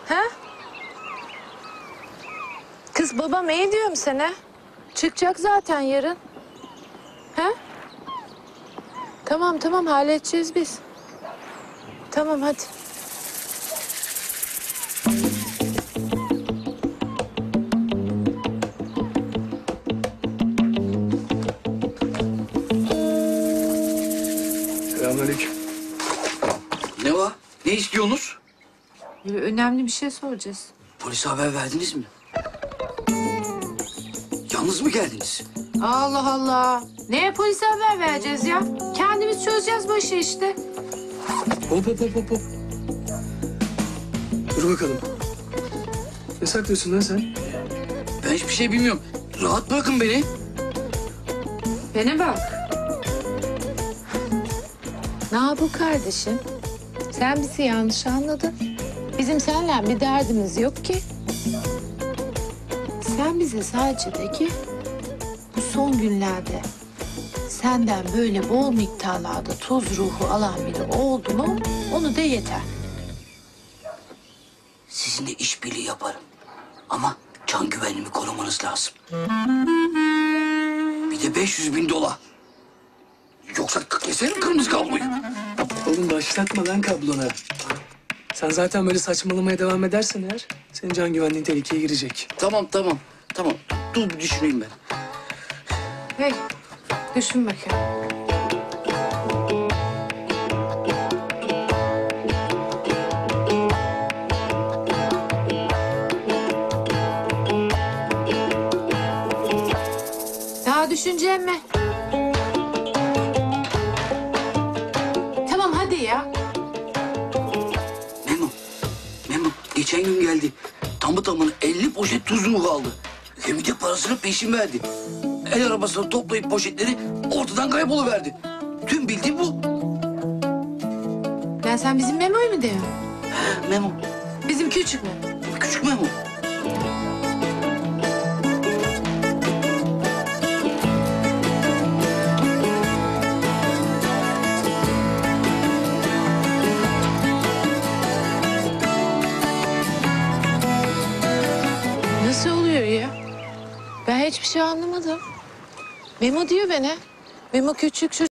Ha? Kız babam iyi diyorum sana. Çıkacak zaten yarın. Ha? Tamam tamam halledeceğiz biz. Tamam hadi. Selamünaleyküm. Ne var? Ne istiyorsunuz? Önemli bir şey soracağız. Polise haber verdiniz mi? Yalnız mı geldiniz? Allah Allah. Neye polise haber vereceğiz ya? Kendimiz çözeceğiz bu işi işte. Hop hop hop hop hop. Dur bakalım. Ne saklıyorsun lan sen? Ben hiçbir şey bilmiyorum. Rahat bırakın beni. Bana bak. Ne yapı kardeşim? Sen bizi yanlış anladın. Bizim seninle bir derdimiz yok ki. Sen bize sadece de ki bu son günlerde senden böyle bol miktarlarda toz ruhu alan biri oldu mu onu de yeter. Sizinle işbirliği yaparım. Ama can güvenliğimi korumanız lazım. Bir de 500.000 dolar. Yoksa keserim kırmızı kabloyu. Oğlum başlatma lan kablona. Sen zaten böyle saçmalamaya devam edersen eğer senin can güvenliğin tehlikeye girecek. Tamam. Dur bir düşüneyim ben. Hey, düşün bakayım. Daha düşüneceğim mi? Tamam hadi ya. Memo geçen gün geldi. Tamı tamına 50 poşet tuzluğu kaldı. Hem de parasını peşin verdi. El arabasına toplayıp poşetleri ortadan kayboluverdi. Tüm bildiğim bu. Lan sen bizim Memo'yu mu diyorsun? Memo, Bizim küçük mü? küçük Memo. Nasıl oluyor ya? Ben hiçbir şey anlamadım. Memo diyor bana. Memo küçük çocuk.